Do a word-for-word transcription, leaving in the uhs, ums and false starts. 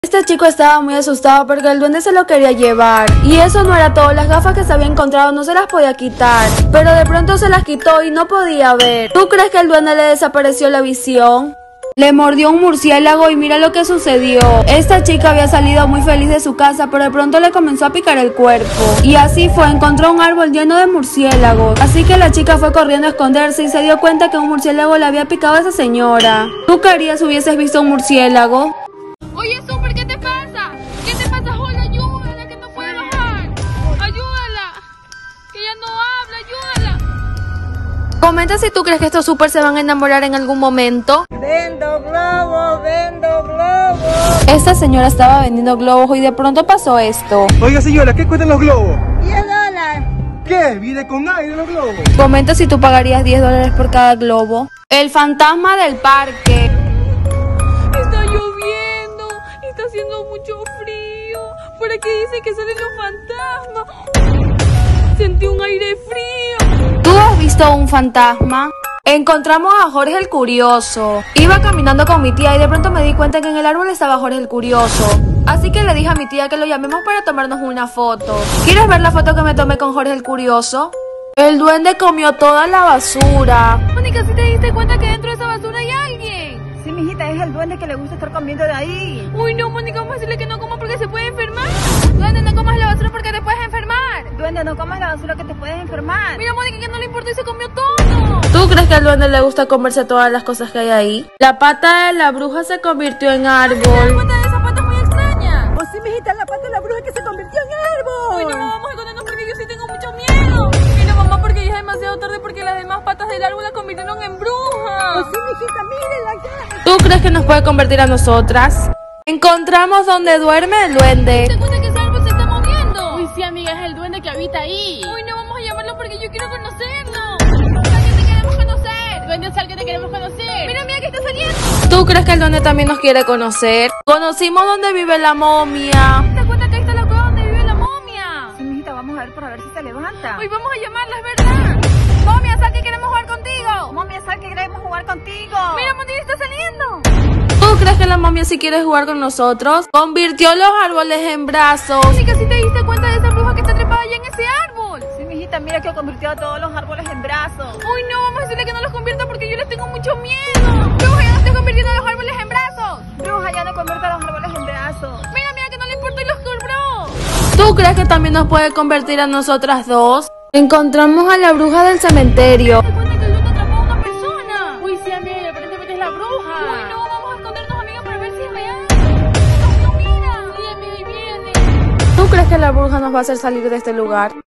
Este chico estaba muy asustado porque el duende se lo quería llevar. Y eso no era todo, las gafas que se había encontrado no se las podía quitar. Pero de pronto se las quitó y no podía ver. ¿Tú crees que el duende le desapareció la visión? Le mordió un murciélago y mira lo que sucedió. Esta chica había salido muy feliz de su casa, pero de pronto le comenzó a picar el cuerpo. Y así fue, encontró un árbol lleno de murciélagos. Así que la chica fue corriendo a esconderse y se dio cuenta que un murciélago le había picado a esa señora. ¿Tú qué harías si hubieses visto un murciélago? Oye, Super, ¿qué te pasa? ¿Qué te pasa? Hola, ayúdala, que no puede bajar. Ayúdala, que ella no habla, ayúdala. Comenta si tú crees que estos Super se van a enamorar en algún momento. Vendo globos, vendo globos. Esta señora estaba vendiendo globos y de pronto pasó esto. Oiga señora, ¿qué cuestan los globos? diez dólares. ¿Qué? ¿Viene con aire los globos? Comenta si tú pagarías diez dólares por cada globo. El fantasma del parque. Está lloviendo, está haciendo mucho frío. Por aquí dice que salen los fantasmas. Sentí un aire frío. ¿Tú has visto un fantasma? Encontramos a Jorge el Curioso. Iba caminando con mi tía y de pronto me di cuenta que en el árbol estaba Jorge el Curioso. Así que le dije a mi tía que lo llamemos para tomarnos una foto. ¿Quieres ver la foto que me tomé con Jorge el Curioso? El duende comió toda la basura. Mónica, ¿sí te diste cuenta que dentro de esa basura hay alguien? Sí, mijita, es el duende que le gusta estar comiendo de ahí. Uy, no, Mónica, vamos a decirle que no coma porque se puede enfermar. Duende, no comas la basura porque te puedes enfermar. Duende, no comas la basura que te puedes enfermar. Mira, Mónica, que no le importa y se comió todo. ¿Tú crees que al duende le gusta comerse todas las cosas que hay ahí? La pata de la bruja se convirtió en ¿Te das árbol. cuenta de esa pata? Es muy extraña. Oh, sí, mijita, la pata de la bruja que se convirtió en árbol. Uy, no, no, vamos a escondernos porque yo sí tengo mucho miedo. Mira, mamá, porque ya es demasiado tarde porque las demás patas del árbol la convirtieron en Oh, bruja. sí, mijita, mírenla ya. ¿Tú crees que nos puede convertir a nosotras? Encontramos donde duerme el duende. ¿Te cuenta que ese árbol se está moviendo? Uy, sí, amiga, es el duende que habita ahí. Uy, no, vamos a llamarlo porque yo quiero conocerlo. Sal, que te queremos conocer. Duende, sal, que te queremos conocer. Mira, mira que está saliendo. ¿Tú crees que el duende también nos quiere conocer? Conocimos donde vive la momia. ¿Te cuenta que ahí está la cueva donde vive la momia? Sí, mijita, vamos a ver para ver si se levanta. Uy, vamos a llamarla, es verdad. Momia, sal que queremos jugar contigo. Mami, sal que queremos jugar contigo. Mira, Monty, está saliendo. ¿Tú crees que la momia sí quiere jugar con nosotros? Convirtió los árboles en brazos. Mónica, ¿sí te diste cuenta de esa bruja que está trepada allá en ese árbol? Sí, mijita, mira que convirtió a todos los árboles en brazos. Uy, no, vamos a decirle que no los convierta porque yo les tengo mucho miedo. Bruja, ya no estoy convirtiendo los árboles en brazos. Bruja, ya no convierte a los árboles en brazos. Mira, mira que no le importa y los cobró. ¿Tú crees que también nos puede convertir a nosotras dos? Encontramos a la bruja del cementerio. ¿Te cuenta que el duende atrapó a una persona? Uy, sí, amiga, y aparentemente es la bruja. Uy, no, vamos a escondernos, amiga, para ver si es real. No, mira. Sí, amiga, y viene. ¿Tú crees que la bruja nos va a hacer salir de este lugar?